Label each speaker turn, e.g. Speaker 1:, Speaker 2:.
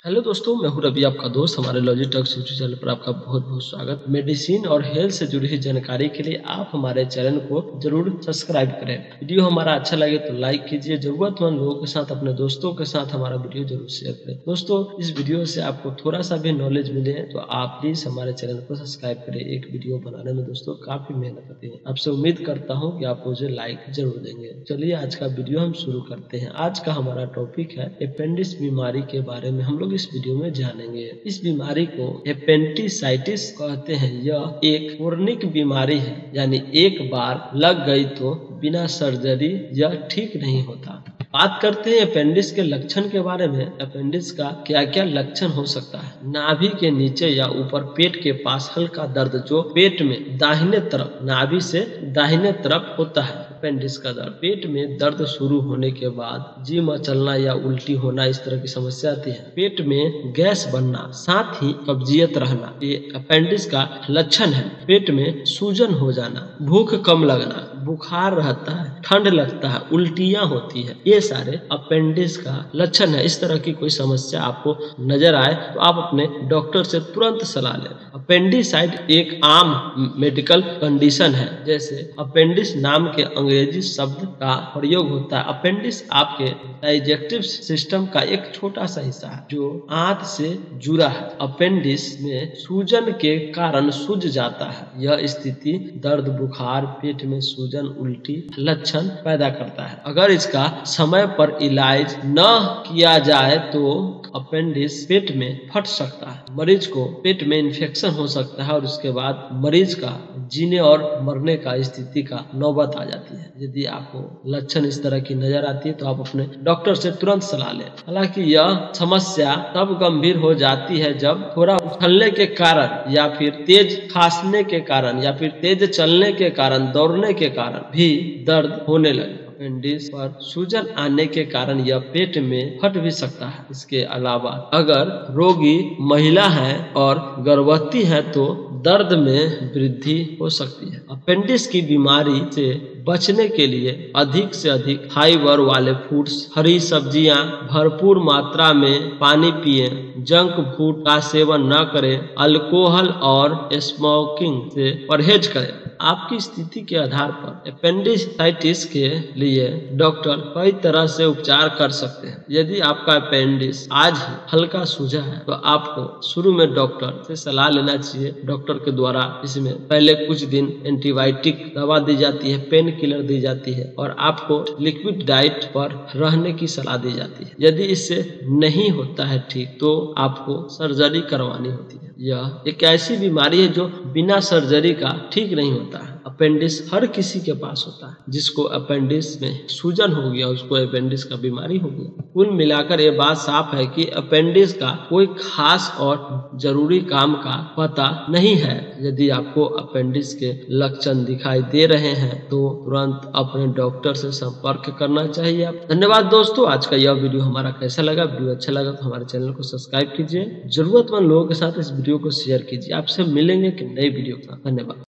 Speaker 1: Hello दोस्तों, मैं हूं रवि, आपका दोस्त। हमारे लॉजी टॉक्स यूट्यूब चैनल पर आपका बहुत बहुत स्वागत। मेडिसिन और हेल्थ से जुड़ी हुई जानकारी के लिए आप हमारे चैनल को जरूर सब्सक्राइब करें। वीडियो हमारा अच्छा लगे तो लाइक कीजिए। जरूरतमंद लोगों के साथ, अपने दोस्तों के साथ हमारा वीडियो जरूर शेयर करें। दोस्तों, इस वीडियो से आपको थोड़ा सा भी नॉलेज मिले तो आप प्लीज हमारे चैनल को सब्सक्राइब करें। एक वीडियो बनाने में दोस्तों काफी मेहनत होती है। आपसे उम्मीद करता हूँ कि आप मुझे लाइक जरूर देंगे। चलिए आज का वीडियो हम शुरू करते हैं। आज का हमारा टॉपिक है अपेंडिक्स बीमारी के बारे में हम लोग इस वीडियो में जानेंगे। इस बीमारी को एपेंडिसाइटिस कहते हैं। यह एक क्रोनिक बीमारी है, यानी एक बार लग गई तो बिना सर्जरी यह ठीक नहीं होता। बात करते हैं अपेंडिक्स के लक्षण के बारे में। अपेंडिक्स का क्या क्या लक्षण हो सकता है। नाभि के नीचे या ऊपर पेट के पास हल्का दर्द, जो पेट में दाहिने तरफ, नाभि से दाहिने तरफ होता है। अपेंडिक्स का दर्द, पेट में दर्द शुरू होने के बाद जी मचलना या उल्टी होना, इस तरह की समस्या आती है। पेट में गैस बनना, साथ ही कब्जियत रहना, ये अपेंडिक्स का लक्षण है। पेट में सूजन हो जाना, भूख कम लगना, बुखार रहता है, ठंड लगता है, उल्टियां होती है, ये सारे अपेंडिक्स का लक्षण है। इस तरह की कोई समस्या आपको नजर आए तो आप अपने डॉक्टर से तुरंत सलाह लें। अपेंडिसाइट एक आम मेडिकल कंडीशन है। जैसे अपेंडिक्स नाम के अंग्रेजी शब्द का प्रयोग होता है। अपेंडिक्स आपके डाइजेस्टिव सिस्टम का एक छोटा सा हिस्सा है जो आंत से जुड़ा है। अपेंडिक्स में सूजन के कारण सूज जाता है। यह स्थिति दर्द, बुखार, पेट में सूजन, उल्टी लक्षण पैदा करता है। अगर इसका समय पर इलाज न किया जाए तो अपेंडिक्स पेट में फट सकता है। मरीज को पेट में इन्फेक्शन हो सकता है और उसके बाद मरीज का जीने और मरने का स्थिति का नौबत आ जाती है। यदि आपको लक्षण इस तरह की नजर आती है तो आप अपने डॉक्टर से तुरंत सलाह लें। हालांकि यह समस्या तब गंभीर हो जाती है जब थोड़ा उछलने के कारण या फिर तेज खांसने के कारण या फिर तेज चलने के कारण, दौड़ने के कारण भी दर्द होने लगे। अपेंडिक्स पर सूजन आने के कारण यह पेट में फट भी सकता है। इसके अलावा अगर रोगी महिला है और गर्भवती है तो दर्द में वृद्धि हो सकती है। अपेंडिक्स की बीमारी से बचने के लिए अधिक से अधिक फाइबर वाले फूड्स, हरी सब्जियां, भरपूर मात्रा में पानी पिए, जंक फूड का सेवन न करें, अल्कोहल और स्मोकिंग से परहेज करें। आपकी स्थिति के आधार पर अपेंडिसाइटिस के लिए डॉक्टर कई तरह से उपचार कर सकते हैं। यदि आपका अपेंडिक्स आज ही हल्का सूजा है तो आपको शुरू में डॉक्टर से सलाह लेना चाहिए। डॉक्टर के द्वारा इसमें पहले कुछ दिन एंटीबायोटिक दवा दी जाती है, पेन किलर दी जाती है और आपको लिक्विड डाइट पर रहने की सलाह दी जाती है। यदि इससे नहीं होता है ठीक तो आपको सर्जरी करवानी होती है। यह एक ऐसी बीमारी है जो बिना सर्जरी का ठीक नहीं होता है। अपेंडिक्स हर किसी के पास होता है। जिसको अपेंडिक्स में सूजन हो गया उसको अपेंडिक्स का बीमारी हो गया। कुल मिलाकर ये बात साफ है कि अपेंडिक्स का कोई खास और जरूरी काम का पता नहीं है। यदि आपको अपेंडिक्स के लक्षण दिखाई दे रहे हैं तो तुरंत अपने डॉक्टर से संपर्क करना चाहिए। धन्यवाद दोस्तों, आज का यह वीडियो हमारा कैसा लगा। वीडियो अच्छा लगा तो हमारे चैनल को सब्सक्राइब कीजिए। जरूरतमंद लोगों के साथ इस वीडियो को शेयर कीजिए। आपसे मिलेंगे कि नई वीडियो के साथ। धन्यवाद।